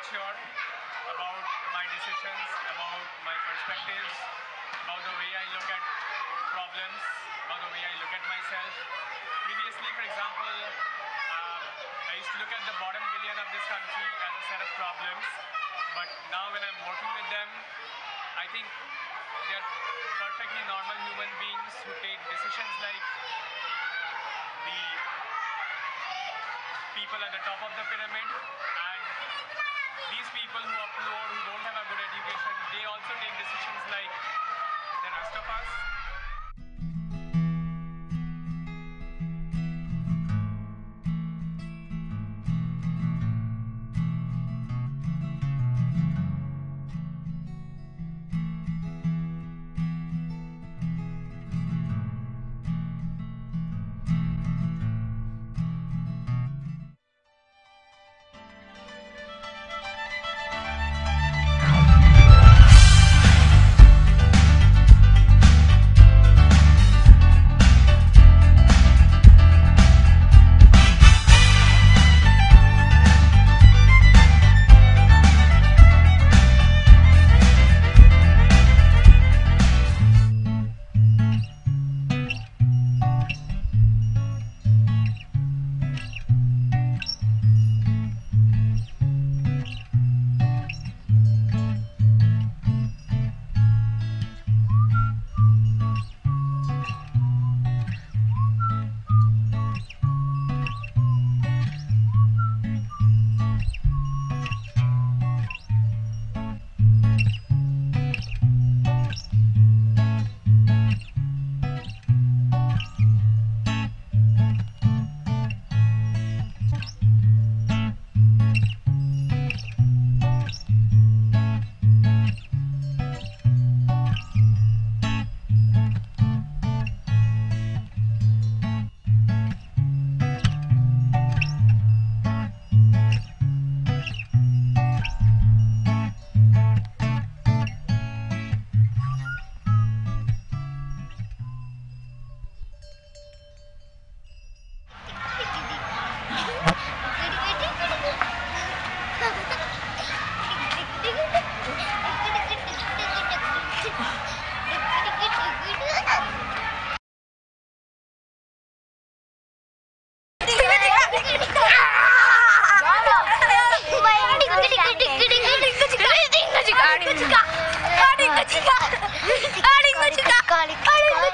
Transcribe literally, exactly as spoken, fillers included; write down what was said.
mature about my decisions, about my perspectives, about the way I look at problems, about the way I look at myself. Previously, for example, uh, I used to look at the bottom billion of this country as a set of problems, but now when I'm working with them, I think they're perfectly normal human beings who take decisions like the people at the top of the pyramid, and these people who are poor, who don't have a good education, they also take decisions like the rest of us. Ladkat.